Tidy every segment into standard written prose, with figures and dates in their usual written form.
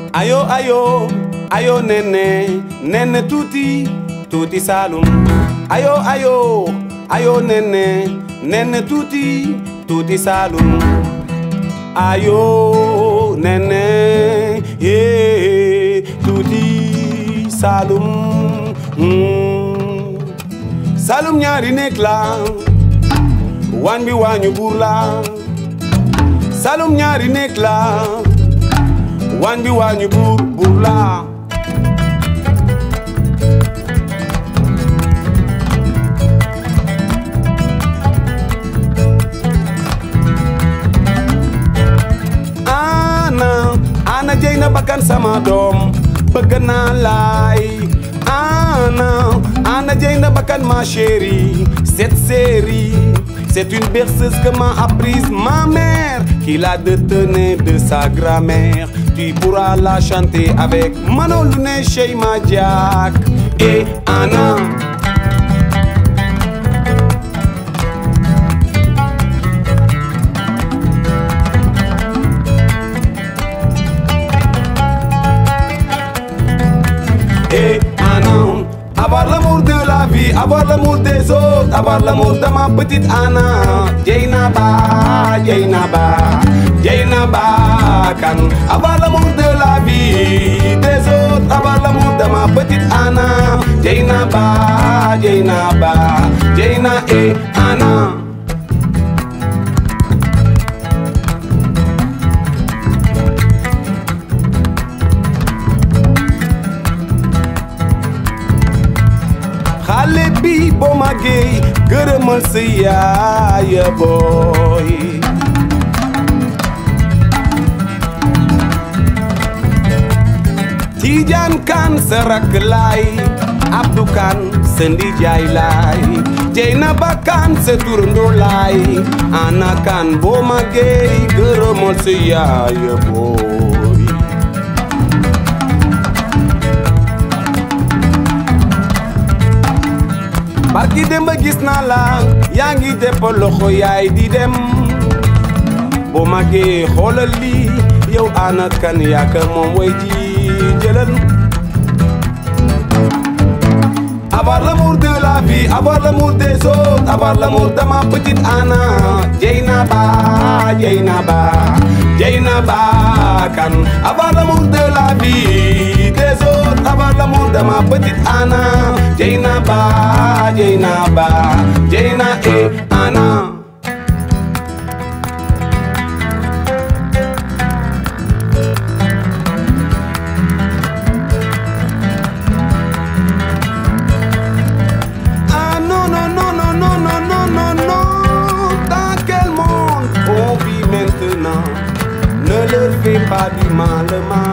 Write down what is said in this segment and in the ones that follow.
Ayo ayo, ayo nene, nene tuti, tuti Saloum. Ayo ayo, ayo nene, nene tuti, tuti Saloum. Ayo nene, yeah, tuti Saloum. Saloum ñaari nekk la, wan bi wañu buur la. Saloum ñaari nekk la, wan bi wañu buur la. Ana jey na bakkan sama doom bëgg naa laay. Ana jey na bakkan ma chérie. Cette série, c'est une berceuse que m'a apprise ma mère, qui l'a détenue de sa grand-mère. Tu pourras la chanter avec Manon Lune chez Madiak et Anna. Et Anna, avoir l'amour de la vie, avoir l'amour des autres, avoir l'amour de ma petite Anna. Jeynaba, Jeynaba, Jeynaba kan. Avoir l'amour de la vie des autres, avoir l'amour de ma petite Anna. Jeynaba, Jeynaba, Jeyna et Anna. Xale bi boo màggee gërëmal sa yaay booy. Tijaan kan sa rakk laay, Abdou kan sa ndijaay laay, Jeynaba kan sa turandoo laay, Ana kan boo màggee gërëmal sa yaay booy. Barki demba gis naa la yaa ngi depp loxo yaay di dem. Boo màggee xoolal lii yow Ana kan yaaka moom way ji jëlal. Avoir l'amour de la vie, avoir l'amour des autres, avoir l'amour de ma petite Anna. Jeynaba, Jeynaba, Jeynaba kan. Avoir l'amour de la vie des autres, avoir l'amour de ma petite Anna. Jeynaba, Jeynaba, Jeyna et Anna. Ne leur fais pas du mal,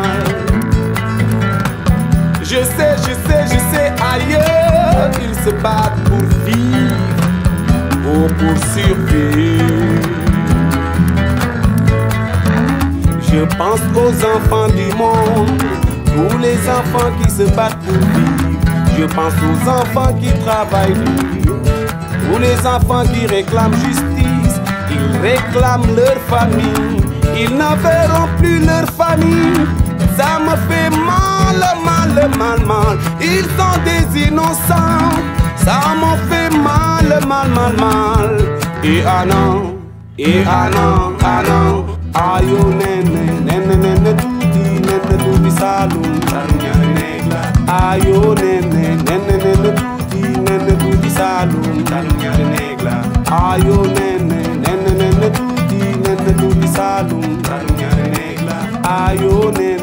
Je sais, ailleurs, ils se battent pour vivre ou pour survivre. Je pense aux enfants du monde, tous les enfants qui se battent pour vivre. Je pense aux enfants qui travaillent dur, tous les enfants qui réclament justice. Ils réclament leur famille, ils ne verront plus leur famille. Ça me fait mal, mal, mal, mal. Ils sont des innocents. Ça me fait mal, mal, mal, mal. Et Anna, ayo nene, nene, nene tuti Saloum, Saloum ñaari nekk la. Ayo nene, nene, nene tuti Saloum, Saloum ñaari nekk la. Ayo nene, nene tuti Saloum, Saloum ñaari nekk la. Ayo nene.